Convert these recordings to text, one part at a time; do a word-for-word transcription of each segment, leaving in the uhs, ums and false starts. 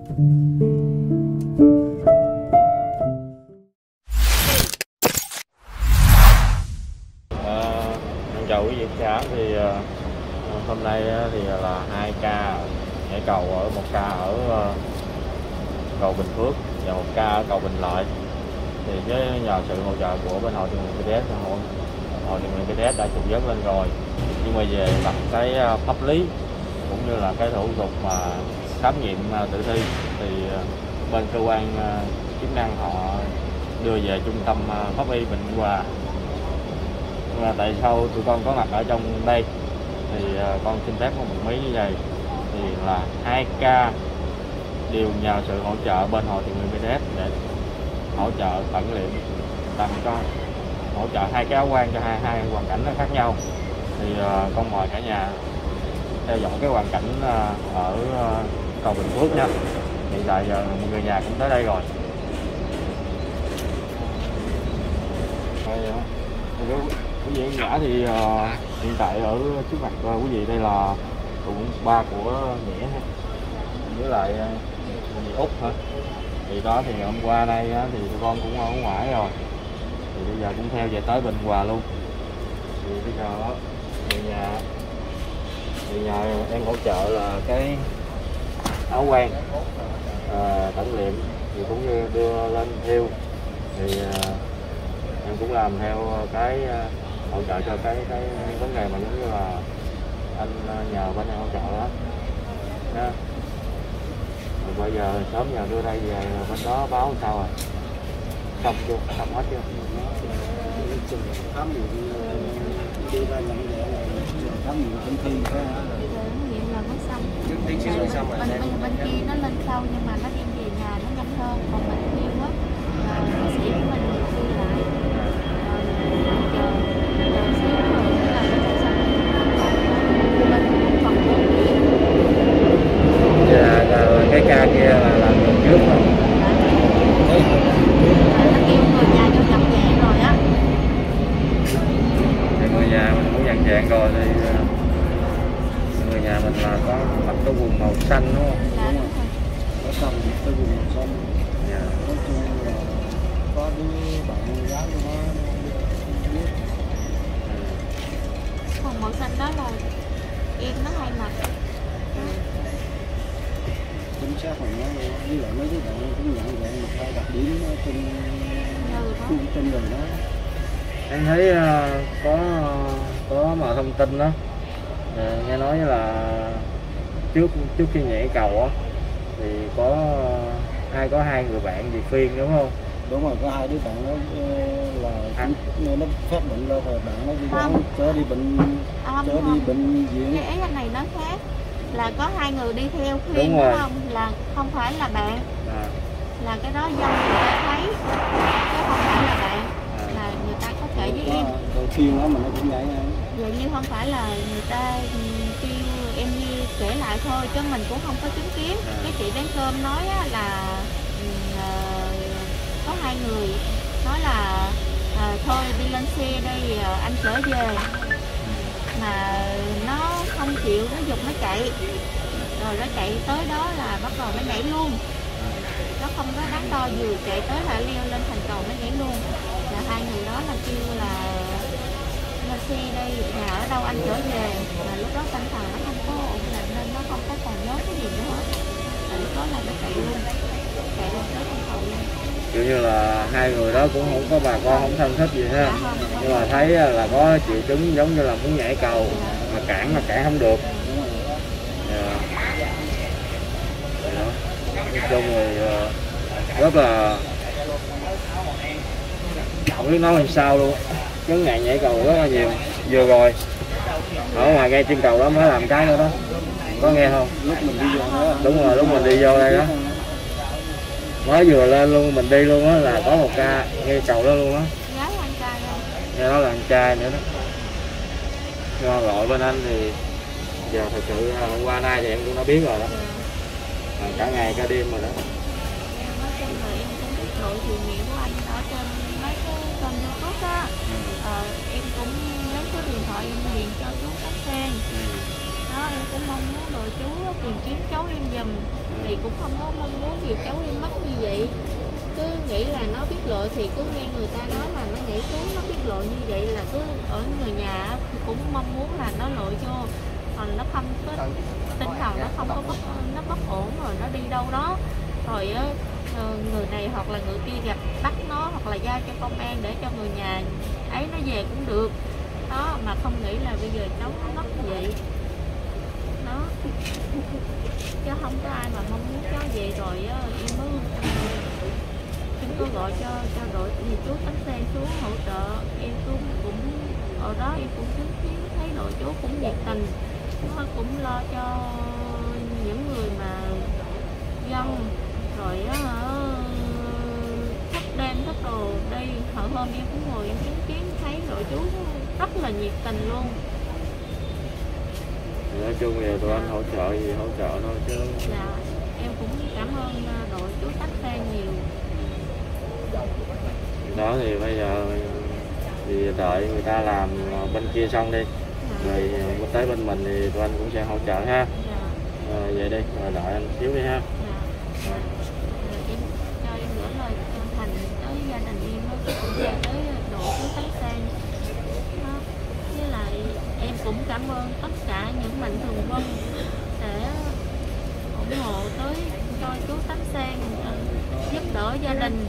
Chào quý vị khán giả, thì uh, hôm nay uh, thì là hai ca nhảy cầu, ở một ca ở uh, cầu Bình Phước và một ca ở cầu Bình Lợi. Thì với nhờ sự hỗ trợ của bên hội tình nguyện pê đê ét, hội, hội tình nguyện pê đê ét đã trục vớt lên rồi, nhưng mà về mặt cái uh, pháp lý cũng như là cái thủ tục mà khám nghiệm uh, tử thi thì uh, bên cơ quan uh, chức năng họ đưa về trung tâm uh, pháp y Bình Hòa. Và tại sao tụi con có mặt ở trong đây thì uh, con xin phép con một ý như vậy, thì là hai ca đều nhờ sự hỗ trợ bên hội tình nguyện pê đê ét để hỗ trợ tận liệm tặng cho hỗ trợ hai cái áo quan cho hai hai hoàn cảnh nó khác nhau. Thì uh, con mời cả nhà theo dõi cái hoàn cảnh uh, ở uh, cầu Bình Phước nha. Hiện tại giờ uh, người nhà cũng tới đây rồi. Quý vị khán giả, thì uh, hiện tại ở trước mặt uh, quý vị đây là cũng ba của Nghĩa với lại uh, Út hả? Thì đó, thì hôm qua đây uh, thì tụi con cũng ở ngoài rồi, thì bây giờ cũng theo về tới Bình Hòa luôn. Thì bây giờ đó, thì nhà thì nhà em hỗ trợ là cái áo quan uh, tẩn liệm, thì cũng như đưa lên thiêu, thì uh, em cũng làm theo cái uh, hỗ trợ cho cái cái vấn đề mà giống như là anh nhờ bên em hỗ trợ đó. Đó. Rồi bây giờ sớm nhờ đưa đây về bên đó báo sao rồi? Xong chưa? Xong hết chưa? Khám nghiệm đưa ra nhận dạng khám nghiệm tử thi đó. Nghiệm là mới xong. Bên, bên, bên, bên kia nó lên sau nhưng mà nó đem về nhà nó nhanh hơn, còn mình thiêu á là bác sĩ của mình nhiều khi lại chờ chờ xíu rồi là nó sẽ xong. Bên phần bốn kia. Dạ, cái ca kia là làm được trước không? Nó kêu người nhà vô nhận dạng rồi á. Thì người nhà mình cũng nhận dạng rồi thì người nhà mình là có mặc cái quần màu xanh đúng không? Dạ đúng rồi. Có xong cái quần màu xanh. Dạ. Nói chung là có đứa bạn gái của nó biết. Còn màu xanh đó là em nó hay mặc. Chính xác là nó với lại mấy đứa bạn cũng nhận dạng một hai đặc điểm trên trên trên người đó. Em thấy uh, có có mà thông tin đó, uh, nghe nói là trước trước khi nhảy cầu á thì có uh, ai có hai người bạn gì phiên đúng không? Đúng rồi, có hai đứa bạn nó là à. nó phát bệnh rồi bạn nó đi bán chở đi bệnh à, chở đi bệnh viện. Cái ý anh này nói khác là có hai người đi theo khuyên đúng, đúng không? Là không phải là bạn. À. Là cái đó do người ta thấy chứ không phải là bạn. À. Là người ta có kể với em. Rồi khuyên đó mà nó cũng vậy nha. Vậy như không phải là người ta kêu em như kể lại thôi chứ mình cũng không có chứng kiến. À. Cái chị bán cơm nói là uh, có hai người nói là à, thôi đi lên xe đây anh trở về, mà nó không chịu, nó giục nó chạy, rồi nó chạy tới đó là bắt đầu nó nhảy luôn, nó không có đắn đo gì, chạy tới là leo lên thành cầu nó nhảy luôn. Là hai người đó là kêu là lên xe đây, nhà ở đâu anh trở về, mà lúc đó tinh thần nó không có ổn định nên nó không có còn nhớ cái gì nữa hết. Là lúc đó là nó chạy luôn, chạy luôn tới thành cầu luôn. Kiểu như là hai người đó cũng không có bà con, không thân thích gì ha, nhưng mà thấy là có triệu chứng giống như là muốn nhảy cầu mà cản mà cản không được. Yeah. Đó. Nói chung thì rất là không biết nói làm sao luôn, vấn nạn nhảy cầu rất là nhiều. Vừa rồi ở ngoài ngay trên cầu đó mới làm cái nữa đó, có nghe không? Lúc mình đi vô đó. Đúng rồi, lúc mình đi vô đây đó mới vừa lên luôn, mình đi luôn á là có một ca ngay cầu đó luôn á. Nghe nói là anh trai nữa đó. Do gọi bên anh thì giờ thật sự hôm qua nay thì em cũng đã biết rồi đó. À, cả ngày cả đêm rồi đó. Nói chung là em cũng biết đội thử nghiệm của anh ở trên mấy cái kênh YouTube á. Ừ. Ờ, em cũng lấy số điện thoại em liền cho chú Cát Sen. Ừ. Đó, đó em cũng mong muốn đội chú tìm kiếm cháu em giùm, thì cũng không có mong muốn gì cháu em mất như vậy. Cứ nghĩ là nó biết lội thì cứ nghe người ta nói mà nó nhảy xuống nó biết lội như vậy là cứ ở người nhà thì cũng mong muốn là nó lội vô, còn nó không có tinh thần nó không có bất, nó bất ổn rồi nó đi đâu đó rồi người này hoặc là người kia gặp bắt nó hoặc là giao cho công an để cho người nhà ấy nó về cũng được đó, mà không nghĩ là bây giờ cháu nó mất như vậy đó. Chứ không có ai mà mong muốn cháu về rồi á, em mới chúng tôi gọi cho cho đội thì chú tánh xe xuống hỗ trợ. Em cũng cũng ở đó em cũng chứng kiến thấy đội chú cũng nhiệt tình, nó cũng lo cho những người mà dân rồi á thức đêm thức đồ đi. Hồi hôm em cũng ngồi em chứng kiến thấy đội chú rất là nhiệt tình luôn. Nói chung thì tụi anh hỗ trợ gì hỗ trợ thôi chứ. Dạ em cũng cảm ơn đội chú tách xe nhiều. Đó thì bây giờ thì đợi người ta làm bên kia xong đi, dạ. Rồi tới bên mình thì tụi anh cũng sẽ hỗ trợ ha. Dạ. Rồi vậy đi, rồi đợi anh xíu đi ha. Dạ. Dạ. Rồi em cho em gửi lời chân thành tới gia đình em cũng như tới đội chú tách xe. Với lại em cũng cảm ơn tất cả những mạnh thường quân để ủng hộ tới cho chú Tánh Sang, giúp đỡ gia đình.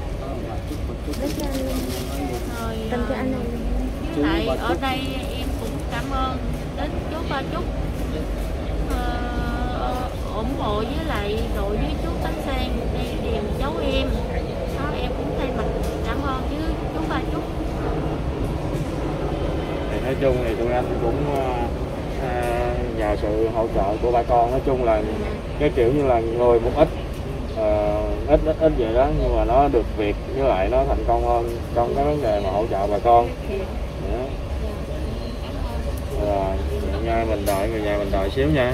Rồi với lại ở đây em cũng cảm ơn đến chú Ba Trúc uh, ủng hộ với lại đội với chú Tánh Sang đi tìm cháu em đó, em cũng thay mặt cảm ơn với chú Ba Trúc. Thì nói chung thì tụi anh cũng à, nhờ sự hỗ trợ của bà con, nói chung là cái kiểu như là người một ít à, ít ít ít vậy đó, nhưng mà nó được việc với lại nó thành công hơn trong cái vấn đề mà hỗ trợ bà con. Đó. Rồi nha, mình đợi người nhà mình đợi xíu nha.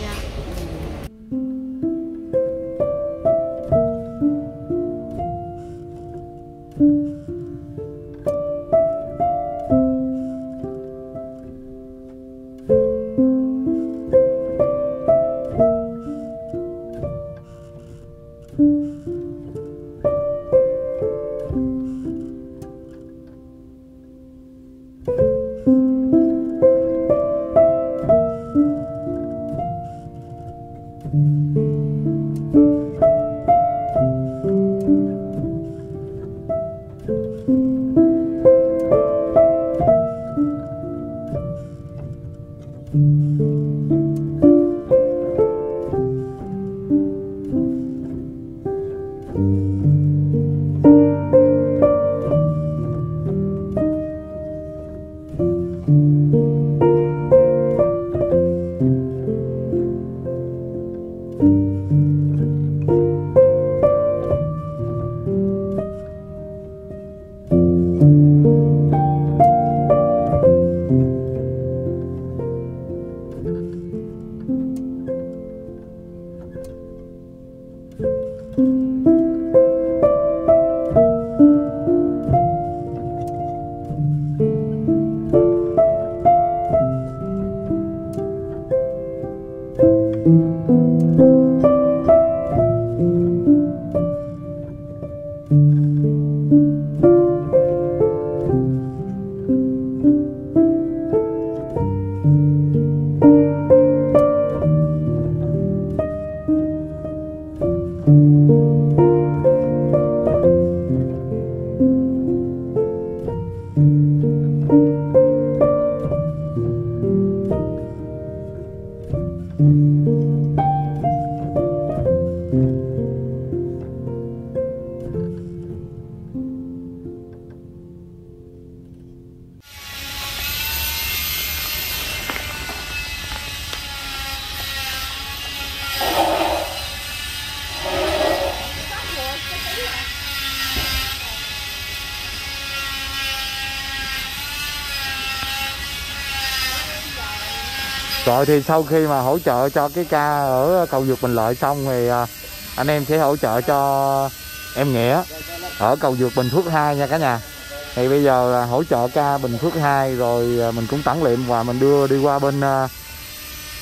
Rồi thì sau khi mà hỗ trợ cho cái ca ở cầu vượt Bình Lợi xong thì anh em sẽ hỗ trợ cho em Nghĩa ở cầu vượt Bình Phước hai nha cả nhà. Thì bây giờ là hỗ trợ ca Bình Phước hai rồi mình cũng tẩn liệm và mình đưa đi qua bên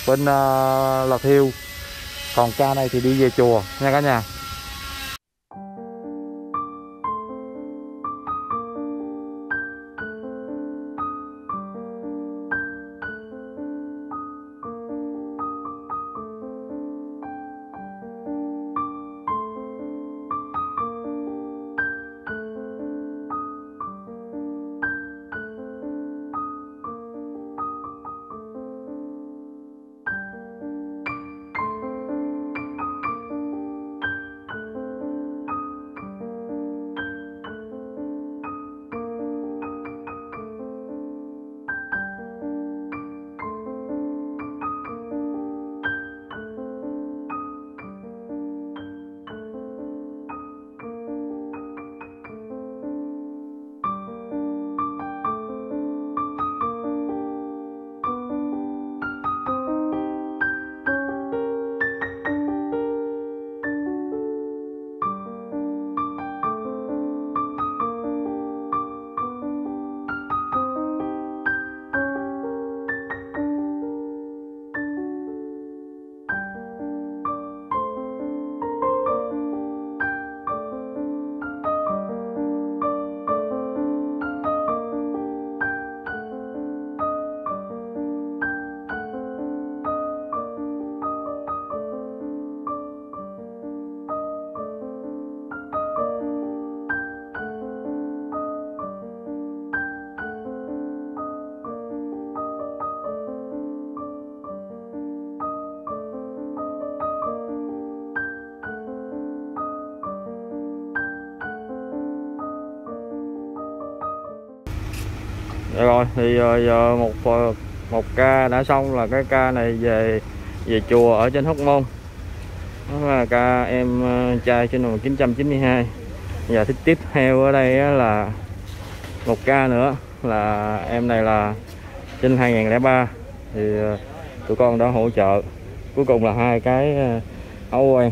bên uh, Lò Thiêu. Còn ca này thì đi về chùa nha cả nhà. Dạ rồi thì giờ một một ca đã xong, là cái ca này về về chùa ở trên Hóc Môn. Đó là ca em trai sinh năm một nghìn chín trăm chín mươi hai. Và thích tiếp theo ở đây là một ca nữa, là em này là sinh hai nghìn không trăm lẻ ba. Thì tụi con đã hỗ trợ cuối cùng là hai cái áo quan.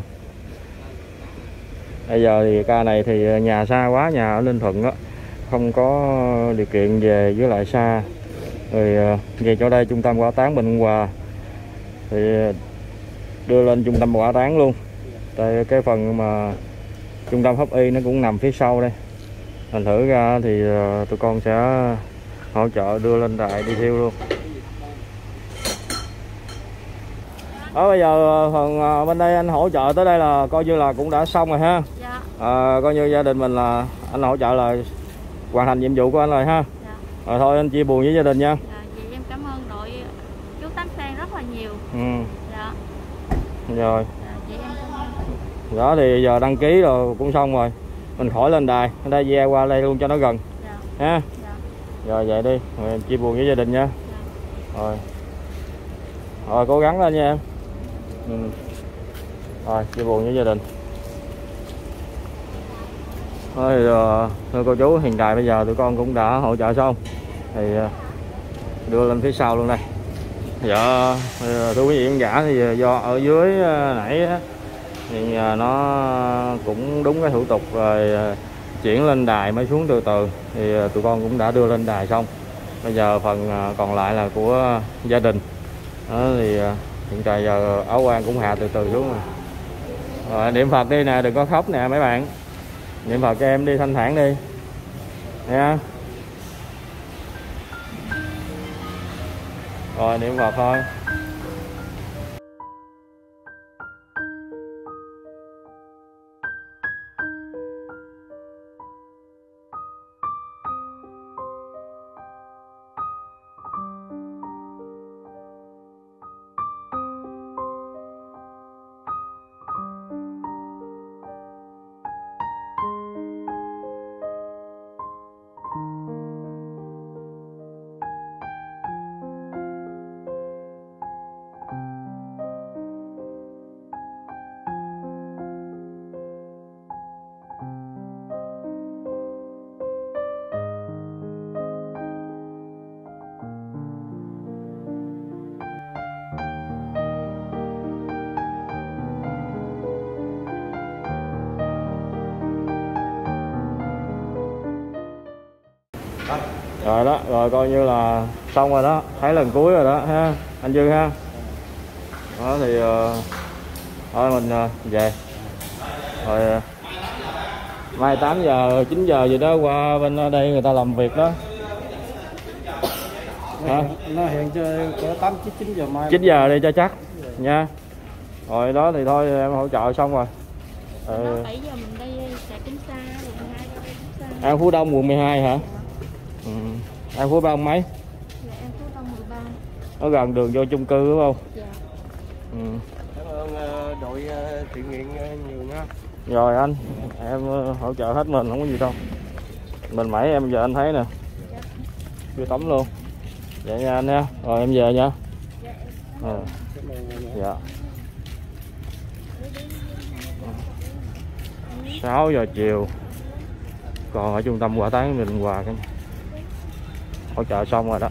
Bây giờ thì ca này thì nhà xa quá, nhà ở Ninh Thuận đó, không có điều kiện về với lại xa, rồi về chỗ đây trung tâm hỏa táng Bình Hòa thì đưa lên trung tâm hỏa táng luôn. Tại cái phần mà trung tâm pháp y nó cũng nằm phía sau đây, thành thử ra thì tụi con sẽ hỗ trợ đưa lên đài đi thiêu luôn. Đó, bây giờ phần bên đây anh hỗ trợ tới đây là coi như là cũng đã xong rồi ha. Dạ. À, coi như gia đình mình là anh hỗ trợ là hoàn thành nhiệm vụ của anh rồi ha. Dạ. Rồi thôi anh chia buồn với gia đình nha. Dạ, vậy em cảm ơn đội chú Tám Sen rất là nhiều. Ừ. Dạ. Rồi. Dạ, vậy em cảm ơn. Đó thì giờ đăng ký rồi cũng xong rồi. Mình khỏi lên đài, ở đây ve qua đây luôn cho nó gần. Dạ. Ha. Dạ. Rồi vậy đi, rồi em chia buồn với gia đình nha. Dạ. Rồi. Rồi cố gắng lên nha em. Ừ. Rồi chia buồn với gia đình. Thôi thưa cô chú, hiện tại bây giờ tụi con cũng đã hỗ trợ xong thì đưa lên phía sau luôn đây. Dạ thưa quý vị khán giả, thì do ở dưới nãy thì nó cũng đúng cái thủ tục rồi chuyển lên đài mới xuống từ từ, thì tụi con cũng đã đưa lên đài xong. Bây giờ phần còn lại là của gia đình. Đó thì hiện tại giờ áo quan cũng hạ từ từ xuống rồi. Rồi niệm Phật đi nè, đừng có khóc nè mấy bạn. Niệm Phật cho em đi, thanh thản đi nha. Rồi niệm Phật thôi. Rồi đó, rồi coi như là xong rồi đó, thấy lần cuối rồi đó ha anh Dư ha. Đó thì uh, thôi mình uh, về rồi, uh, mai tám giờ chín giờ gì đó qua bên đây người ta làm việc đó. Nó, nó hẹn cho cỡ tám chín giờ mai. chín giờ đi cho chắc nha. Rồi đó thì thôi em hỗ trợ xong rồi. Ừ. bảy giờ mình đây sẽ tính xa, quận mười hai ra đây tính xa. An Phú Đông quận mười hai hả? Ừ. An Phú Đông mấy? Dạ An Phú Đông mười ba. Nó gần đường vô chung cư đúng không? Dạ. Ừ. Cảm ơn đội thiện nguyện nhiều nha. Rồi anh, em hỗ trợ hết mình, không có gì đâu. Mình mãi em giờ anh thấy nè. Dạ. Chưa tắm luôn. Vậy nha anh nha. Rồi em về nha. Dạ. Ừ. Dạ. sáu giờ chiều. Còn ở trung tâm hỏa táng mình quà cái hỗ trợ xong rồi đó.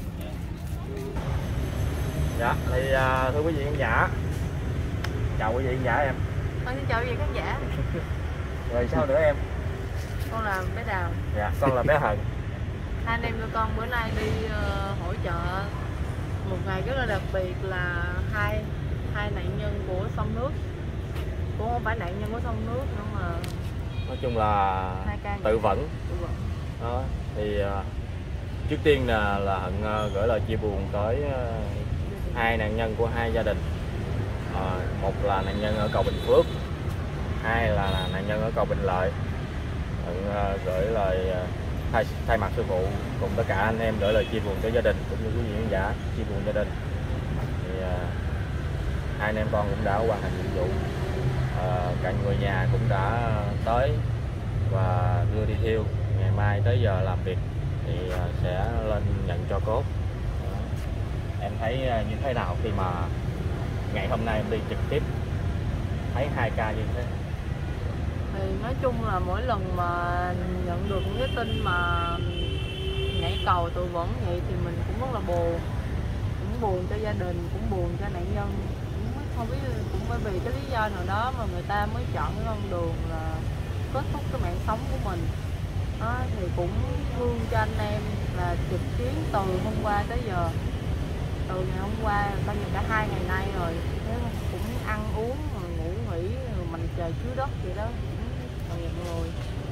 Dạ, thì uh, thưa quý vị khán giả. Chào quý vị khán giả em. Con xin chào quý vị khán giả. Rồi sao nữa em? Con là bé Đào. Dạ, con là bé Hận. Hai anh em của con bữa nay đi uh, hỗ trợ một ngày rất là đặc biệt là hai hai nạn nhân của sông nước. Cũng không phải nạn nhân của sông nước nữa mà Nói chung là tự vẫn. Tự vận. Đó, thì uh, trước tiên là là Hận uh, gửi lời chia buồn tới uh, hai nạn nhân của hai gia đình. Uh, một là nạn nhân ở cầu Bình Phước, hai là nạn nhân ở cầu Bình Lợi. Hận uh, gửi lời uh, thay, thay mặt sư phụ cùng tất cả anh em gửi lời chia buồn tới gia đình cũng như quý vị khán giả chia buồn gia đình. Thì uh, hai anh em con cũng đã hoàn thành nhiệm vụ. Uh, cả người nhà cũng đã tới và đưa đi thiêu. Ngày mai tới giờ làm việc thì uh, sẽ lên nhận cho cốt. Uh, em thấy uh, như thế nào khi mà ngày hôm nay em đi trực tiếp thấy hai ca như thế? Thì nói chung là mỗi lần mà nhận được những cái tin mà nhảy cầu tự vẫn vậy thì mình cũng rất là buồn, cũng buồn cho gia đình, cũng buồn cho nạn nhân. Cũng không biết, cũng bởi vì cái lý do nào đó mà người ta mới chọn cái con đường là kết thúc cái mạng sống của mình. Đó, thì cũng thương cho anh em là trực chiến từ hôm qua tới giờ, từ ngày hôm qua bao nhiêu cả hai ngày nay rồi, thế cũng ăn uống rồi ngủ nghỉ rồi mình trời dưới đất vậy đó, cũng rồi.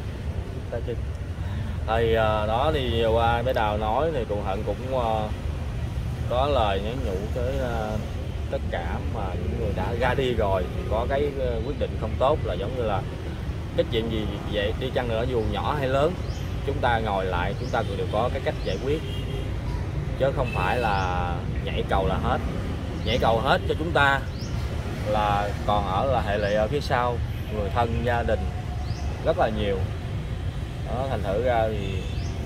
Thì đó thì qua bé Đào nói thì cụ Hận cũng uh, có lời nhắn nhủ tới uh, tất cả mà những người đã ra đi rồi, có cái uh, quyết định không tốt là giống như là cái chuyện gì vậy đi chăng nữa dù nhỏ hay lớn, chúng ta ngồi lại chúng ta cũng đều có cái cách giải quyết, chứ không phải là nhảy cầu là hết. Nhảy cầu hết cho chúng ta là còn ở là hệ lụy ở phía sau, người thân gia đình rất là nhiều. Đó, thành thử ra thì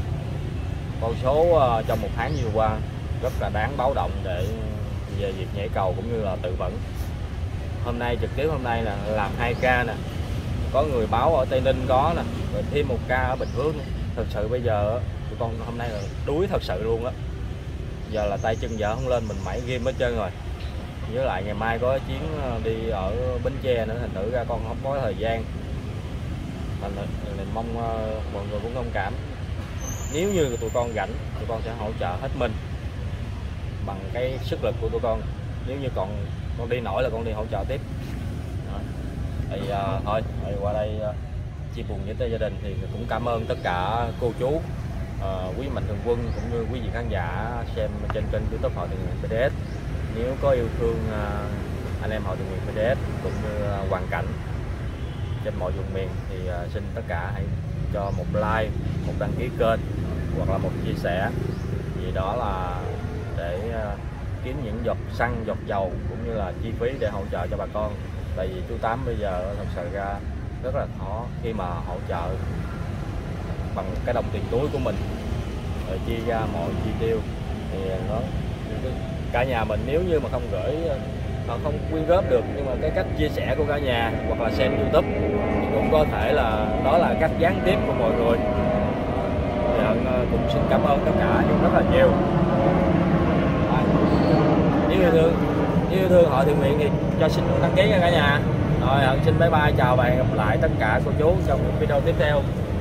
con số uh, trong một tháng vừa qua rất là đáng báo động để về việc nhảy cầu cũng như là tự vẫn. Hôm nay trực tiếp hôm nay là làm hai ca nè, có người báo ở Tây Ninh có nè, rồi thêm một ca ở Bình Phước nữa. Thực sự bây giờ tụi con hôm nay là đuối thật sự luôn á. Giờ là tay chân vợ không lên, mình mãi game hết trơn rồi. Với lại ngày mai có chuyến đi ở Bến Tre nữa, thành thử ra con không có thời gian. Mình, mình mong uh, mọi người cũng thông cảm. Nếu như tụi con rảnh, tụi con sẽ hỗ trợ hết mình bằng cái sức lực của tụi con. Nếu như còn con đi nổi là con đi hỗ trợ tiếp. Đó. Thì uh, thôi, thì qua đây uh, chia buồn với gia đình thì cũng cảm ơn tất cả cô chú, uh, quý mạnh thường quân cũng như quý vị khán giả xem trên kênh YouTube Hội Thiện Nguyện pê đê ét. Nếu có yêu thương uh, anh em Hội Thiện Nguyện pê đê ét cũng như uh, hoàn cảnh trên mọi vùng miền thì uh, xin tất cả hãy cho một like, một đăng ký kênh hoặc là một chia sẻ, vì đó là để uh, kiếm những giọt xăng, giọt dầu cũng như là chi phí để hỗ trợ cho bà con. Tại vì chú Tám bây giờ thật sự ra rất là khó khi mà hỗ trợ bằng cái đồng tiền túi của mình rồi chia ra mọi chi tiêu thì nó cả nhà mình nếu như mà không gửi, không quyên góp được, nhưng mà cái cách chia sẻ của cả nhà hoặc là xem YouTube thì cũng có thể là đó là cách gián tiếp của mọi người. Thì Hận cũng xin cảm ơn tất cả rất là nhiều. Nếu yêu thương, nếu yêu thương Hội Thiện Nguyện thì cho xin đăng ký nha cả nhà. Rồi Hận xin bye bye, chào và hẹn gặp lại tất cả cô chú trong những video tiếp theo.